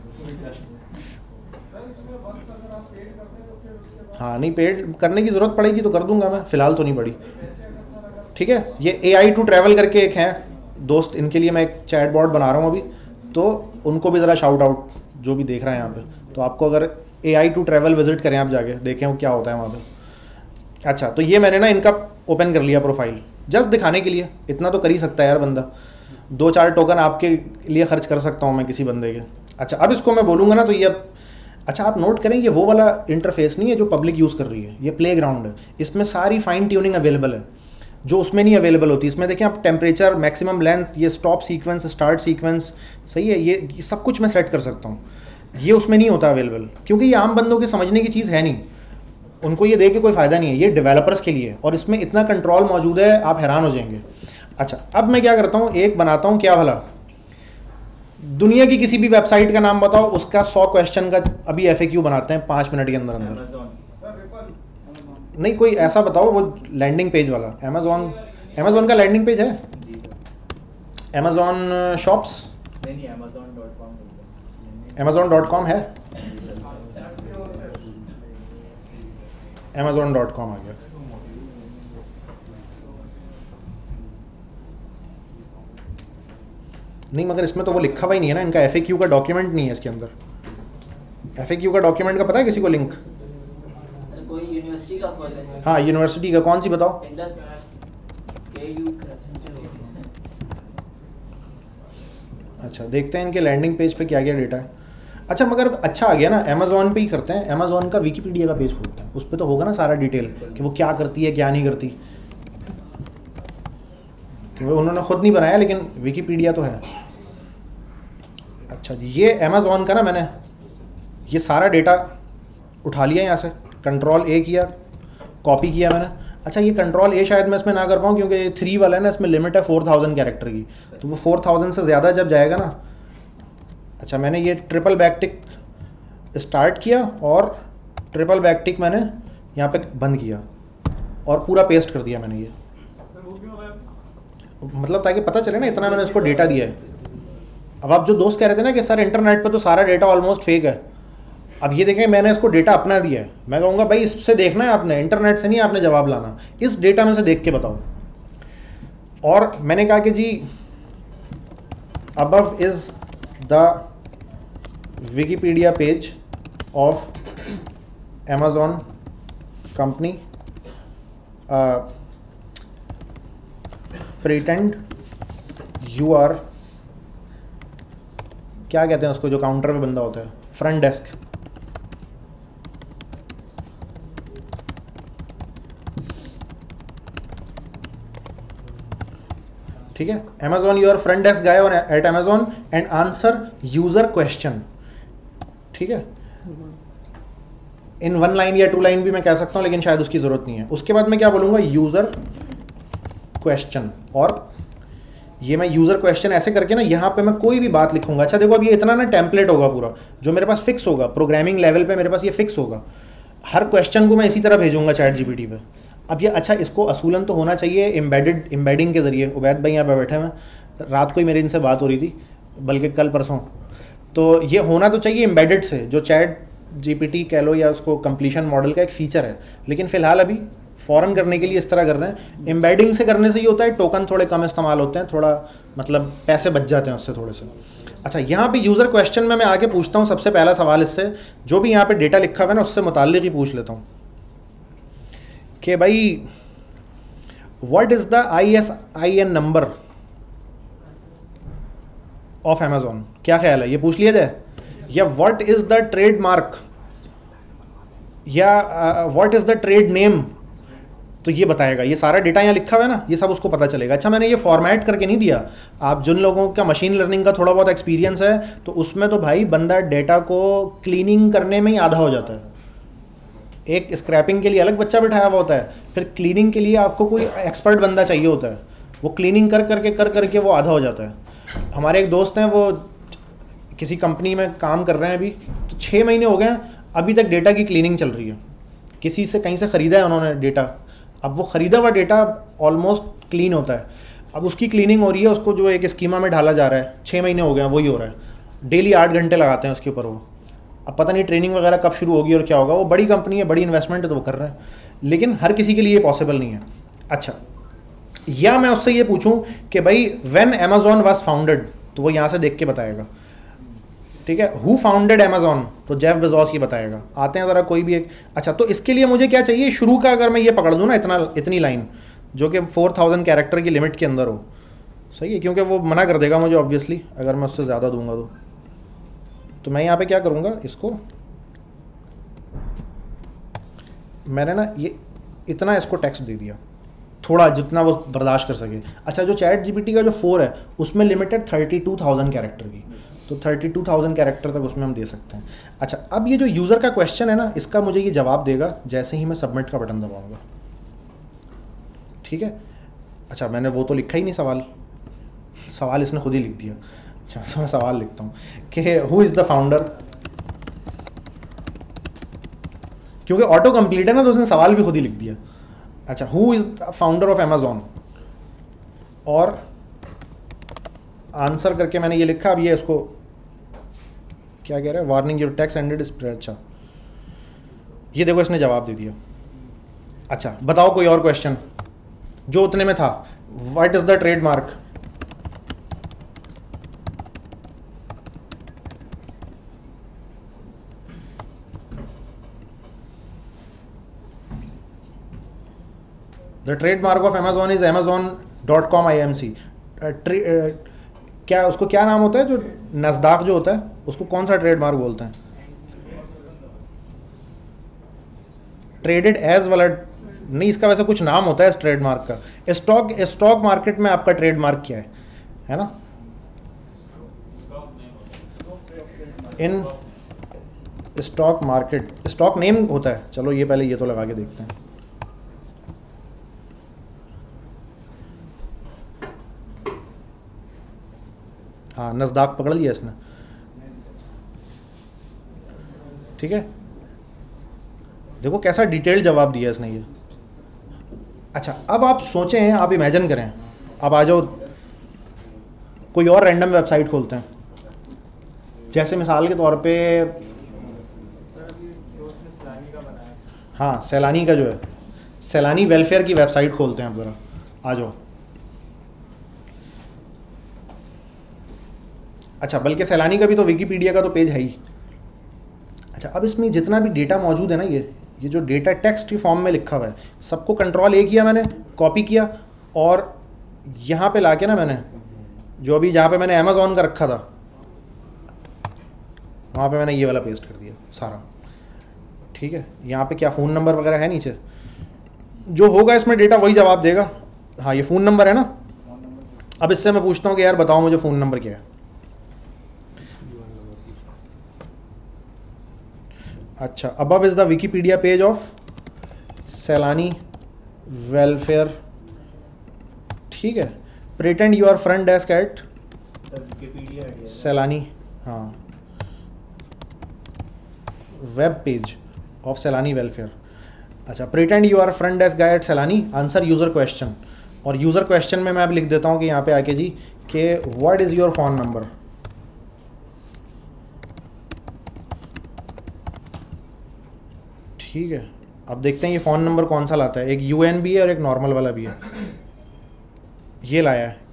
हाँ नहीं, पेड करने की ज़रूरत पड़ेगी तो कर दूंगा मैं, फ़िलहाल तो नहीं पड़ी, ठीक है। ये AI टू ट्रैवल करके एक हैं दोस्त, इनके लिए मैं एक चैट बॉट बना रहा हूँ अभी, तो उनको भी ज़रा शाउट आउट जो भी देख रहे हैं यहाँ पे। तो आपको अगर AI टू ट्रैवल विजिट करें, आप जाके देखें वो क्या होता है वहाँ पे। अच्छा, तो ये मैंने ना इनका ओपन कर लिया प्रोफाइल, जस्ट दिखाने के लिए, इतना तो कर ही सकता है यार बंदा, 2-4 टोकन आपके लिए खर्च कर सकता हूँ मैं किसी बंदे के। अच्छा अब इसको मैं बोलूँगा ना तो ये अच्छा आप नोट करें, ये वो वाला इंटरफेस नहीं है जो पब्लिक यूज़ कर रही है, ये प्लेग्राउंड है, इसमें सारी फाइन ट्यूनिंग अवेलेबल है जो उसमें नहीं अवेलेबल होती। इसमें देखें आप टेम्परेचर, मैक्सिमम लेंथ, ये स्टॉप सीक्वेंस, स्टार्ट सीक्वेंस, सही है, ये सब कुछ मैं सेट कर सकता हूँ, ये उसमें नहीं होता अवेलेबल, क्योंकि ये आम बंदों के समझने की चीज़ है नहीं, उनको ये दे के कोई फ़ायदा नहीं है, ये डेवलपर्स के लिए है और इसमें इतना कंट्रोल मौजूद है आप हैरान हो जाएंगे। अच्छा अब मैं क्या करता हूँ, एक बनाता हूँ, क्या भला दुनिया की किसी भी वेबसाइट का नाम बताओ, उसका 100 क्वेश्चन का अभी FAQ बनाते हैं 5 मिनट के अंदर अंदर। नहीं कोई ऐसा बताओ वो लैंडिंग पेज वाला, अमेज़ॉन का लैंडिंग पेज है, अमेज़ॉन शॉप्स, नहीं amazon.com है, amazon.com आ गया। नहीं मगर इसमें तो वो लिखा हुआ ही नहीं है ना, इनका FAQ का डॉक्यूमेंट नहीं है इसके अंदर। FAQ का डॉक्यूमेंट का पता है किसी को लिंक? कोई यूनिवर्सिटी का खोल है। हाँ यूनिवर्सिटी का, कौन सी बताओ? Indus KU। अच्छा देखते हैं इनके लैंडिंग पेज पे क्या क्या डेटा है। अच्छा मगर अच्छा आ गया ना, अमेज़ॉन पे ही करते हैं, अमेज़ॉन का विकीपीडिया का पेज खोलते हैं, उस पर तो होगा ना सारा डिटेल कि वो क्या करती है क्या नहीं करती, वो उन्होंने खुद नहीं बनाया लेकिन विकीपीडिया तो है। अच्छा जी ये अमेज़ॉन का ना मैंने ये सारा डेटा उठा लिया यहाँ से, कंट्रोल A किया, कॉपी किया मैंने। अच्छा ये कंट्रोल A शायद मैं इसमें ना कर पाऊँ क्योंकि 3 वाला है ना, इसमें लिमिट है 4000 कैरेक्टर की, तो वो 4000 से ज़्यादा जब जाएगा ना। अच्छा मैंने ये ट्रिपल बैकटिक स्टार्ट किया और ट्रिपल बैकटिक मैंने यहाँ पे बंद किया और पूरा पेस्ट कर दिया मैंने ये, मतलब ताकि पता चले ना इतना मैंने इसको डेटा दिया है। अब आप जो दोस्त कह रहे थे ना कि सर इंटरनेट पे तो सारा डेटा ऑलमोस्ट फेक है, अब ये देखें मैंने इसको डेटा अपना दिया है, मैं कहूँगा भाई इससे देखना है आपने, इंटरनेट से नहीं आपने जवाब लाना, इस डेटा में से देख के बताओ। और मैंने कहा कि जी above is the Wikipedia page of Amazon company, pretend you are, क्या कहते हैं उसको जो काउंटर पे बंदा होता है, फ्रंट डेस्क। ठीक है, Amazon your front desk guy on at Amazon and answer user question. ठीक है, इन 1 लाइन या 2 लाइन भी मैं कह सकता हूं लेकिन शायद उसकी जरूरत नहीं है। उसके बाद मैं क्या बोलूंगा, यूजर क्वेश्चन, और ये मैं यूजर क्वेश्चन ऐसे करके ना यहाँ पे मैं कोई भी बात लिखूंगा। अच्छा देखो अब ये इतना ना टेम्पलेट होगा पूरा जो मेरे पास फिक्स होगा, प्रोग्रामिंग लेवल पे मेरे पास ये फिक्स होगा, हर क्वेश्चन को मैं इसी तरह भेजूंगा ChatGPT पे। अब ये अच्छा इसको असूलन तो होना चाहिए एम्बेडिंग के ज़रिए। उबैद भाई यहाँ पे बैठे हैं, रात को ही मेरी इनसे बात हो रही थी, बल्कि कल परसों, तो ये होना तो चाहिए एम्बेडेड से, जो ChatGPT कह लो या उसको कंप्लीशन मॉडल का एक फ़ीचर है, लेकिन फ़िलहाल अभी फ़ॉरन करने के लिए इस तरह कर रहे हैं। एम्बेडिंग से करने से ये होता है टोकन थोड़े कम इस्तेमाल होते हैं, थोड़ा मतलब पैसे बच जाते हैं उससे थोड़े से। अच्छा यहाँ पे यूज़र क्वेश्चन में मैं आगे पूछता हूँ सबसे पहला सवाल, इससे जो भी यहाँ पे डेटा लिखा हुआ है ना उससे मुताल्लिक़ ही पूछ लेता हूँ कि भाई what is the ISIN number of Amazon, क्या ख्याल है ये पूछ लिया जाए, या व्हाट इज़ द ट्रेडमार्क, या what is the trade name, तो ये बताएगा। ये सारा डेटा यहाँ लिखा हुआ है ना, ये सब उसको पता चलेगा। अच्छा मैंने ये फॉर्मेट करके नहीं दिया, आप जिन लोगों का मशीन लर्निंग का थोड़ा बहुत एक्सपीरियंस है तो उसमें तो भाई बंदा डेटा को क्लीनिंग करने में ही आधा हो जाता है। एक स्क्रैपिंग के लिए अलग बच्चा बिठाया हुआ होता है, फिर क्लीनिंग के लिए आपको कोई एक्सपर्ट बंदा चाहिए होता है, वो क्लीनिंग कर करके वो आधा हो जाता है। हमारे एक दोस्त हैं वो किसी कंपनी में काम कर रहे हैं अभी, तो 6 महीने हो गए हैं अभी तक डेटा की क्लीनिंग चल रही है। किसी से कहीं से ख़रीदा है उन्होंने डेटा, अब वो ख़रीदा हुआ डेटा ऑलमोस्ट क्लीन होता है, अब उसकी क्लीनिंग हो रही है, उसको जो एक स्कीमा में ढाला जा रहा है, 6 महीने हो गए हैं वही हो रहा है, डेली 8 घंटे लगाते हैं उसके ऊपर वो। अब पता नहीं ट्रेनिंग वगैरह कब शुरू होगी और क्या होगा, वो बड़ी कंपनी है, बड़ी इन्वेस्टमेंट है तो वो कर रहे हैं, लेकिन हर किसी के लिए ये पॉसिबल नहीं है। अच्छा या मैं उससे ये पूछूं कि भाई व्हेन Amazon वाज फाउंडेड, तो वो यहाँ से देख के बताएगा। ठीक है, हु फाउंडेड Amazon, तो जेफ बेजोस ये बताएगा। आते हैं ज़रा कोई भी एक, अच्छा तो इसके लिए मुझे क्या चाहिए, शुरू का अगर मैं ये पकड़ दूँ ना इतनी लाइन, जो कि 4000 कैरेक्टर की लिमिट के अंदर हो। सही है, क्योंकि वो मना कर देगा मुझे ऑब्वियसली अगर मैं उससे ज़्यादा दूंगा तो मैं यहाँ पे क्या करूँगा, इसको मैंने ना ये इतना इसको टेक्स्ट दे दिया, थोड़ा जितना वो बर्दाश्त कर सके। अच्छा, जो चैट जीपीटी का जो 4 है उसमें लिमिटेड 32,000 कैरेक्टर की, तो 32,000 कैरेक्टर तक उसमें हम दे सकते हैं। अच्छा, अब ये जो यूज़र का क्वेश्चन है ना, इसका मुझे ये जवाब देगा जैसे ही मैं सबमिट का बटन दबाऊंगा। ठीक है। अच्छा, मैंने वो तो लिखा ही नहीं सवाल इसने खुद ही लिख दिया। अच्छा, तो मैं सवाल लिखता हूँ कि हु इज़ द फाउंडर, क्योंकि ऑटो कंप्लीट है ना तो उसने सवाल भी खुद ही लिख दिया। अच्छा, who is the founder of Amazon, और आंसर करके मैंने ये लिखा। अब ये इसको क्या कह रहा है, warning your text ended spread. अच्छा, ये देखो इसने जवाब दे दिया। अच्छा, बताओ कोई और क्वेश्चन जो उतने में था। What is the trademark, the trademark of Amazon is amazon.com IMC। क्या उसको क्या नाम होता है, जो नस्दाक जो होता है उसको कौन सा ट्रेडमार्क बोलते हैं? ट्रेडेड एज वाला नहीं, इसका वैसे कुछ नाम होता है इस ट्रेडमार्क का। स्टॉक मार्केट में आपका ट्रेडमार्क क्या है ना? In stock market stock name होता है। चलो ये पहले ये तो लगा के देखते हैं। हाँ, नस्दाक पकड़ लिया इसने। ठीक है, देखो कैसा डिटेल जवाब दिया इसने ये। अच्छा, अब आप सोचें, आप इमेजिन करें, अब आ जाओ कोई और रैंडम वेबसाइट खोलते हैं। जैसे मिसाल के तौर पे हाँ, सैलानी का जो है, सैलानी वेलफेयर की वेबसाइट खोलते हैं। आप ज़रा आ जाओ। अच्छा, बल्कि सैलानी का भी तो विकीपीडिया का तो पेज है ही। अच्छा, अब इसमें जितना भी डेटा मौजूद है ना, ये जो डेटा टेक्स्ट की फॉर्म में लिखा हुआ है, सबको कंट्रोल A किया मैंने, कॉपी किया, और यहाँ पे लाके ना मैंने जो अभी जहाँ पे मैंने अमेज़ॉन का रखा था वहाँ पे मैंने ये वाला पेस्ट कर दिया सारा। ठीक है, यहाँ पे क्या फ़ोन नंबर वगैरह है नीचे, जो होगा इसमें डेटा वही जवाब देगा। हाँ, ये फ़ोन नंबर है ना। अब इससे मैं पूछता हूँ कि यार बताओ मुझे फ़ोन नंबर क्या है। अच्छा, above is the Wikipedia page of Sailani welfare. ठीक है, pretend you are front desk at Sailani. हाँ, web page of Sailani welfare. अच्छा, pretend you are front desk guy at Sailani, answer user question. और यूज़र क्वेश्चन में मैं अब लिख देता हूँ कि यहाँ पे आके जी कि what is your phone number. ठीक है, अब देखते हैं ये फ़ोन नंबर कौन सा लाता है। एक UN भी है और एक नॉर्मल वाला भी है। ये लाया है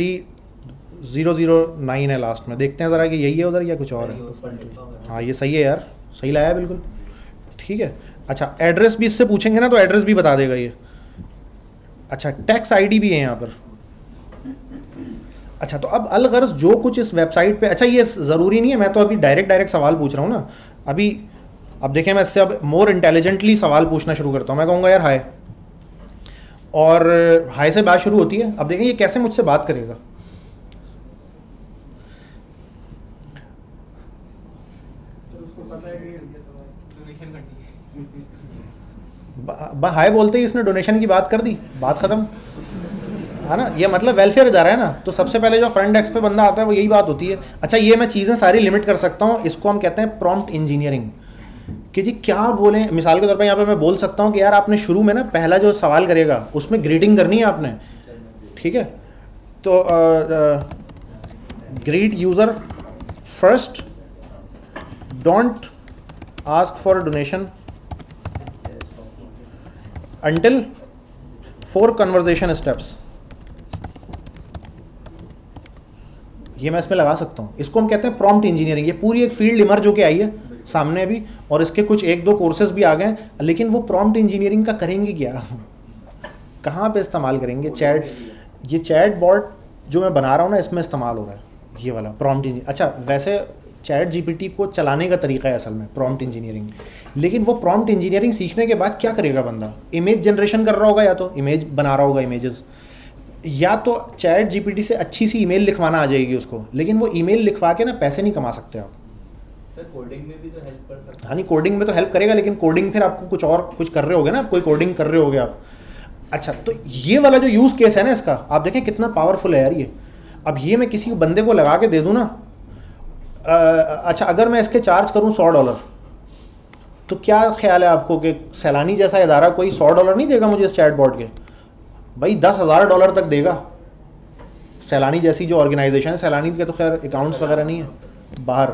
83009 है लास्ट में। देखते हैं ज़रा कि यही है उधर या कुछ और है। हाँ, ये सही है यार, सही लाया है बिल्कुल। ठीक है। अच्छा, एड्रेस भी इससे पूछेंगे ना तो एड्रेस भी बता देगा ये। अच्छा, टैक्स ID भी है यहाँ पर। अच्छा, तो अब अलगर्ज जो कुछ इस वेबसाइट पे, अच्छा ये ज़रूरी नहीं है, मैं तो अभी डायरेक्ट सवाल पूछ रहा हूँ ना अभी। अब देखें, मैं इससे अब मोर इंटेलिजेंटली सवाल पूछना शुरू करता हूँ। मैं कहूँगा यार हाय, और हाय से बात शुरू होती है। अब देखें ये कैसे मुझसे बात करेगा। हाय बोलते ही इसने डोनेशन की बात कर दी, बात ख़त्म है ना। ये मतलब वेलफेयर इदारा है ना, तो सबसे पहले जो फ्रंट डेस्क पे बंदा आता है वो यही बात होती है। अच्छा, ये मैं चीज़ें सारी लिमिट कर सकता हूँ। इसको हम कहते हैं प्रॉम्प्ट इंजीनियरिंग, कि जी क्या बोलें। मिसाल के तौर पे यहाँ पे मैं बोल सकता हूँ कि यार आपने शुरू में ना पहला जो सवाल करेगा उसमें ग्रीटिंग करनी है आपने। ठीक है, तो greet user first, don't ask for donation until 4 conversation steps. ये मैं इसमें लगा सकता हूँ। इसको हम कहते हैं प्रॉम्प्ट इंजीनियरिंग। ये पूरी एक फील्ड इमर्ज होके आई है सामने भी, और इसके कुछ 1-2 कोर्सेज भी आ गए हैं। लेकिन वो प्रॉम्प्ट इंजीनियरिंग का करेंगे क्या, कहाँ पे इस्तेमाल करेंगे चैट, ये चैट बॉट जो मैं बना रहा हूँ ना इसमें इस्तेमाल हो रहा है ये वाला प्रॉम्प्ट इंजीनियरिंग। अच्छा वैसे चैट जीपीटी को चलाने का तरीका है असल में प्रॉम्प्ट इंजीनियरिंग, लेकिन वो प्रॉम्प्ट इंजीनियरिंग सीखने के बाद क्या करेगा बंदा, इमेज जनरेशन कर रहा होगा या तो इमेज बना रहा होगा इमेजेस, या तो चैट जीपीटी से अच्छी सी ईमेल लिखवाना आ जाएगी उसको, लेकिन वो ईमेल लिखवा के ना पैसे नहीं कमा सकते आप। सर कोडिंग में भी तो हेल्प कर सकते हैं। हाँ नहीं कोडिंग में तो हेल्प करेगा, लेकिन कोडिंग फिर आपको कुछ और कुछ कर रहे होगे ना, कोई कोडिंग कर रहे होगे आप। अच्छा तो ये वाला जो यूज़ केस है ना इसका, आप देखें कितना पावरफुल है यार ये। अब ये मैं किसी बंदे को लगा के दे दूँ ना, अच्छा अगर मैं इसके चार्ज करूँ $100, तो क्या ख्याल है आपको कि सैलानी जैसा इदारा कोई $100 नहीं देगा मुझे इस चैट बॉट के? भाई $10,000 तक देगा। सैलानी जैसी जो ऑर्गेनाइजेशन है, सैलानी के तो खैर अकाउंट्स वगैरह नहीं है बाहर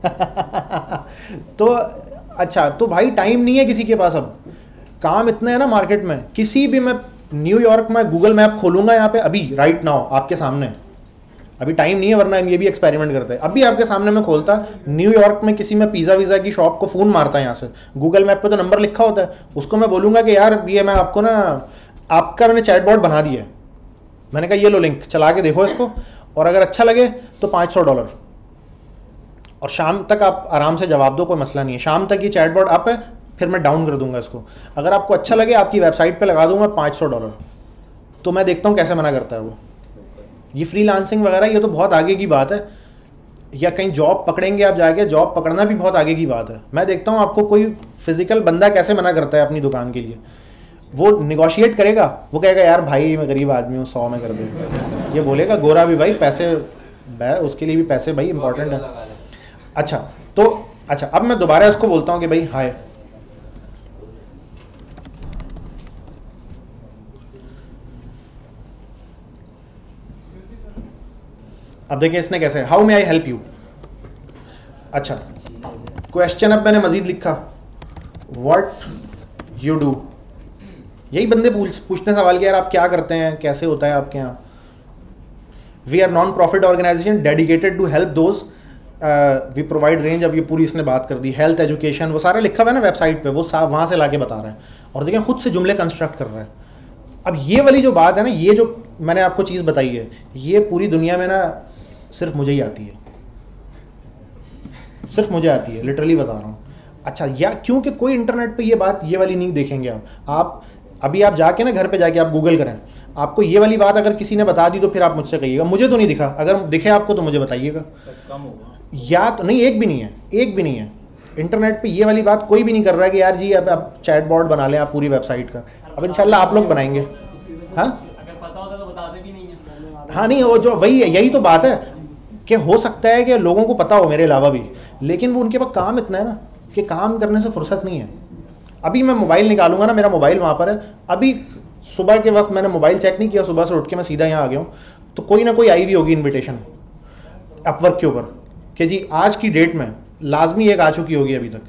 तो अच्छा तो भाई टाइम नहीं है किसी के पास, अब काम इतना है ना मार्केट में। किसी भी मैं न्यूयॉर्क में गूगल मैप खोलूंगा यहाँ पे अभी राइट नाउ आपके सामने, अभी टाइम नहीं है वरना हम ये भी एक्सपेरिमेंट करते हैं। अभी आपके सामने मैं खोलता न्यूयॉर्क में किसी में पिज़्ज़ा वीज़ा की शॉप को फ़ोन मारता यहाँ से, गूगल मैप पे तो नंबर लिखा होता है, उसको मैं बोलूँगा कि यार ये मैं आपको ना आपका मैंने चैट बॉट बना दिया है, मैंने कहा ये लो लिंक चला के देखो इसको, और अगर अच्छा लगे तो $500 और शाम तक आप आराम से जवाब दो, कोई मसला नहीं है। शाम तक ये चैट बॉट आप है, फिर मैं डाउन कर दूंगा इसको। अगर आपको अच्छा लगे आपकी वेबसाइट पे लगा दूंगा $500, तो मैं देखता हूँ कैसे मना करता है वो। ये फ्रीलांसिंग वगैरह ये तो बहुत आगे की बात है, या कहीं जॉब पकड़ेंगे आप जाके, जॉब पकड़ना भी बहुत आगे की बात है। मैं देखता हूँ आपको कोई फिजिकल बंदा कैसे मना करता है अपनी दुकान के लिए। वो निगोशिएट करेगा, वो कहेगा यार भाई मैं गरीब आदमी हूँ 100 में कर दे, ये बोलेगा गोरा भी भाई पैसे, उसके लिए भी पैसे भाई इंपॉर्टेंट है। अच्छा तो अच्छा अब मैं दोबारा इसको बोलता हूँ कि भाई हाय, अब देखिए इसने कैसे, how may I help you. अच्छा क्वेश्चन अब मैंने मजीद लिखा, व्हाट यू डू। यही बंदे पूछते हैं सवाल कि यार आप क्या करते हैं, कैसे होता है आपके यहाँ। We are non profit organization dedicated to help those we provide range. अब ये पूरी इसने बात कर दी, हेल्थ एजुकेशन वो सारा लिखा हुआ है ना वेबसाइट पे, वो वहाँ से लाके बता रहा है, और देखिए खुद से जुमले कंस्ट्रक्ट कर रहा है। अब ये वाली जो बात है ना, ये जो मैंने आपको चीज़ बताई है, ये पूरी दुनिया में ना सिर्फ मुझे ही आती है, सिर्फ मुझे आती है, लिटरली बता रहा हूँ। अच्छा या क्योंकि कोई इंटरनेट पे ये बात ये वाली नहीं देखेंगे आप अभी आप जाके ना घर पे जाके आप गूगल करें, आपको ये वाली बात अगर किसी ने बता दी तो फिर आप मुझसे कहिएगा मुझे तो नहीं दिखा, अगर दिखे आपको तो मुझे बताइएगा। कम होगा या तो नहीं, एक भी नहीं है, एक भी नहीं है इंटरनेट पे ये वाली बात कोई भी नहीं कर रहा है कि यार जी अब आप चैट बॉट बना लें आप पूरी वेबसाइट का। अब इंशाल्लाह आप लोग बनाएंगे। हाँ अगर पता होता तो बताते भी नहीं है। हाँ नहीं, वो जो वही है, यही तो बात है कि हो सकता है कि लोगों को पता हो मेरे अलावा भी, लेकिन वो उनके पास काम इतना है ना कि काम करने से फुर्सत नहीं है। अभी मैं मोबाइल निकालूंगा ना, मेरा मोबाइल वहाँ पर है, अभी सुबह के वक्त मैंने मोबाइल चेक नहीं किया, सुबह से उठ के मैं सीधा यहाँ आ गया हूँ, तो कोई ना कोई आई हुई होगी इन्विटेशन अपवर्क के ऊपर कि जी आज की डेट में लाजमी एक आ चुकी होगी अभी तक।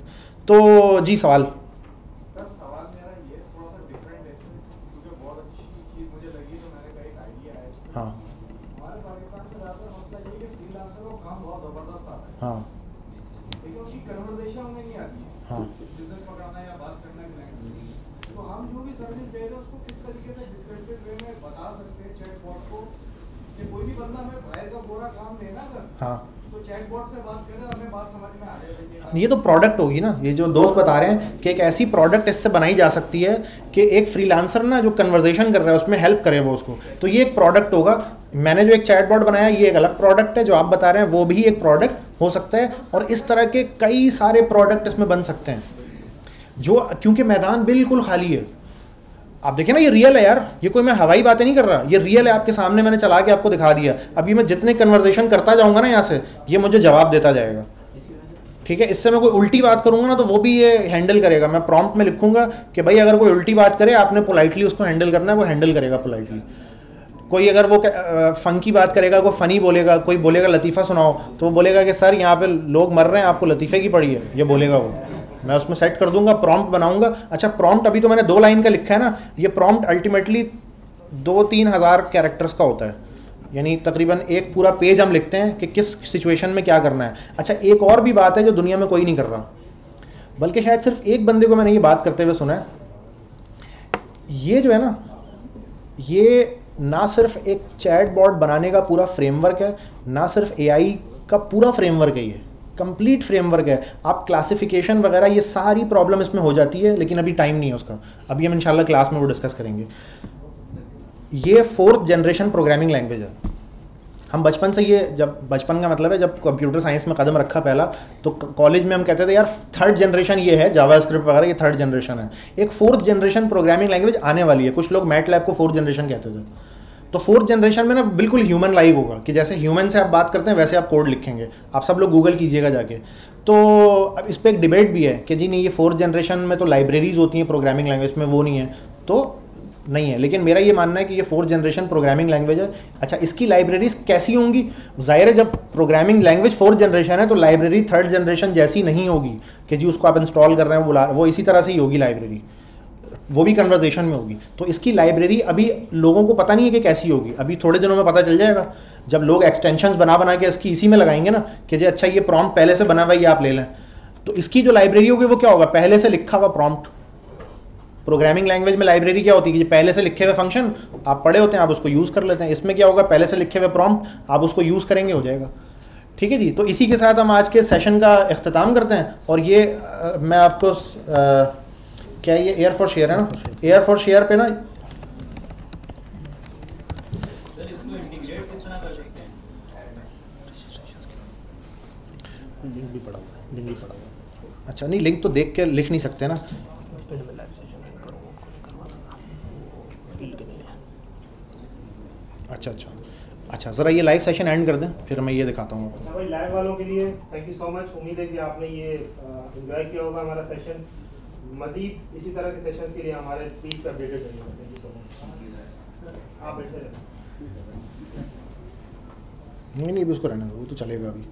तो जी सवाल सर, सवाल मेरा ये थोड़ा सा डिफरेंट है, क्योंकि बहुत अच्छी चीज़ मुझे लगी तो मैंने कहा एक आइडिया है। हाँ हमारे पाकिस्तान में ज़्यादातर मसला ये है कि फ्रीलांसर को काम बहुत ज़बरदस्त आता है, हाँ लेकिन उसकी कन्वर्सेशन में नहीं आती है, हाँ बिजनेस पकड़ना या बात करना क्लाइंट। तो हम जो भी सर्विस दे रहे हैं उसको किस तरीके से डिस्क्रिप्टिव वे में बता सकते हैं चैट बॉट को कि कोई भी बंदा हमें बाहर का पूरा काम देना अगर, हाँ तो चैट बॉट से बात करें, हमें बात समझ में आ जाएगी। ये तो प्रोडक्ट होगी ना, ये जो दोस्त बता रहे हैं कि एक ऐसी प्रोडक्ट इससे बनाई जा सकती है कि एक फ्रीलांसर ना जो कन्वर्सेशन कर रहा है उसमें हेल्प करे वो उसको, तो ये एक प्रोडक्ट होगा। मैंने जो एक चैटबॉट बनाया ये एक अलग प्रोडक्ट है, जो आप बता रहे हैं वो भी एक प्रोडक्ट हो सकता है, और इस तरह के कई सारे प्रोडक्ट इसमें बन सकते हैं जो, क्योंकि मैदान बिल्कुल खाली है। आप देखिए ना, ये रियल है यार, ये कोई मैं हवाई बातें नहीं कर रहा, ये रियल है, आपके सामने मैंने चला के आपको दिखा दिया। अभी मैं जितने कन्वर्सेशन करता जाऊंगा ना यहाँ से, ये मुझे जवाब देता जाएगा, ठीक है। इससे मैं कोई उल्टी बात करूंगा ना तो वो भी ये हैंडल करेगा। मैं प्रॉम्प्ट में लिखूंगा कि भाई अगर कोई उल्टी बात करे आपने पोलाइटली उसको हैंडल करना है, वो हैंडल करेगा पोलाइटली। कोई अगर वो फंकी बात करेगा, कोई फ़नी बोलेगा, कोई बोलेगा लतीफ़ा सुनाओ, तो वो बोलेगा कि सर यहाँ पे लोग मर रहे हैं, आपको लतीफ़े की पड़ी है, ये बोलेगा वो। मैं उसमें सेट कर दूंगा, प्रॉम्प्ट बनाऊंगा। अच्छा प्रॉम्प्ट अभी तो मैंने 2 लाइन का लिखा है ना, ये प्रॉम्प्ट अल्टीमेटली 2-3 हज़ार कैरेक्टर्स का होता है, यानी तकरीबन एक पूरा पेज हम लिखते हैं कि किस सिचुएशन में क्या करना है। अच्छा एक और भी बात है जो दुनिया में कोई नहीं कर रहा, बल्कि शायद सिर्फ एक बंदे को मैंने ये बात करते हुए सुना है। ये जो है ना, ये ना सिर्फ एक चैट बॉट बनाने का पूरा फ्रेमवर्क है, ना सिर्फ एआई का पूरा फ्रेमवर्क है, ये कंप्लीट फ्रेमवर्क है। आप क्लासिफिकेशन वगैरह ये सारी प्रॉब्लम इसमें हो जाती है, लेकिन अभी टाइम नहीं है उसका, अभी हम इंशाल्लाह क्लास में वो डिस्कस करेंगे। ये 4th जनरेशन प्रोग्रामिंग लैंग्वेज है। हम बचपन से ये, जब बचपन का मतलब है जब कंप्यूटर साइंस में कदम रखा पहला, तो कॉलेज में हम कहते थे यार 3rd जनरेशन ये है, जावास्क्रिप्ट वगैरह ये 3rd जनरेशन है। एक 4th जनरेशन प्रोग्रामिंग लैंग्वेज आने वाली है। कुछ लोग मैटलैब को 4th जनरेशन कहते थे। तो 4th जनरेशन में ना बिल्कुल ह्यूमन लाइव होगा, कि जैसे ह्यूमन से आप बात करते हैं वैसे आप कोड लिखेंगे। आप सब लोग गूगल कीजिएगा जाके। तो अब इस पर एक डिबेट भी है कि जी नहीं, ये 4th जनरेशन में तो लाइब्रेरीज होती हैं प्रोग्रामिंग लैंग्वेज में, वो नहीं है, तो नहीं है। लेकिन मेरा ये मानना है कि ये 4th जनरेशन प्रोग्रामिंग लैंग्वेज है। अच्छा, इसकी लाइब्रेरीज कैसी होंगी? ज़ाहिर है जब प्रोग्रामिंग लैंग्वेज 4th जनरेशन है तो लाइब्रेरी 3rd जनरेशन जैसी नहीं होगी कि जी उसको आप इंस्टॉल कर रहे हैं, वो इसी तरह से ही होगी लाइब्रेरी, वो भी कन्वर्जेशन में होगी। तो इसकी लाइब्रेरी अभी लोगों को पता नहीं है कि कैसी होगी, अभी थोड़े दिनों में पता चल जाएगा, जब लोग एक्सटेंशंस बना के इसकी इसी में लगाएंगे ना कि जी अच्छा ये प्रॉम्प्ट पहले से बना हुआ है, ये आप ले लें। तो इसकी जो लाइब्रेरी होगी वो क्या होगा? पहले से लिखा हुआ प्रॉम्प्ट। प्रोग्रामिंग लैंग्वेज में लाइब्रेरी क्या होती है कि पहले से लिखे हुए फंक्शन आप पढ़े होते हैं, आप उसको यूज़ कर लेते हैं। इसमें क्या होगा? पहले से लिखे हुए प्रॉम्प्ट आप उसको यूज़ करेंगे, हो जाएगा। ठीक है जी। तो इसी के साथ हम आज के सेशन का इख्तिताम करते हैं। और ये मैं आपको क्या ये एयर फॉर शेयर है ना, एयर फॉर शेयर पे ना सर इसको इंटीग्रेट किस तरह कर सकते हैं? लिंक भी पड़ा हुआ है, लिंक भी पड़ा हुआ है। अच्छा नहीं, लिंक तो देख के लिख नहीं सकते ना। पहले मैं लाइव सेशन करूँगा, उनको नहीं करवाना, फील्ड के लिए। अच्छा, ज़रा ये लाइव सेशन एंड कर दें, फिर मैं ये दिखाता हूँ आपको। अच्छा भाई, लाइव वालों के लिए थैंक यू सो मच। उम्मीद है कि आपने ये एंजॉय किया होगा हमारा सेशन। मज़ीद इसी तरह के सेशंस के लिए हमारे पेज पर अपडेटेड रहिए। Thank you so much. आप बैठे रहें। नहीं अभी उसको रहने दो, वो तो चलेगा अभी।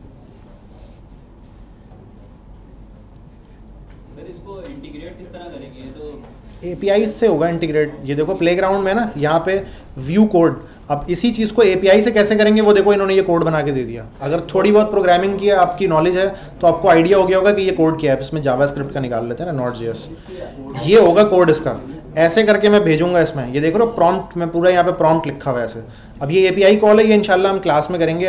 सर इसको इंटीग्रेट किस तरह करेंगे? ये तो API से होगा इंटीग्रेट। ये देखो प्लेग्राउंड में ना, यहाँ पे व्यू कोड। अब इसी चीज़ को API से कैसे करेंगे वो देखो, इन्होंने ये कोड बना के दे दिया। अगर थोड़ी बहुत प्रोग्रामिंग की आपकी नॉलेज है तो आपको आइडिया हो गया होगा कि ये कोड क्या है। इसमें जावास्क्रिप्ट का निकाल लेते हैं ना, Node.js। ये होगा कोड इसका, ऐसे करके मैं भेजूंगा इसमें। ये देखो प्रॉम्प्ट में पूरा यहाँ पे प्रॉम्प्ट लिखा हुआ है ऐसे। अब ये API कॉल है, ये इंशाल्लाह हम क्लास में करेंगे।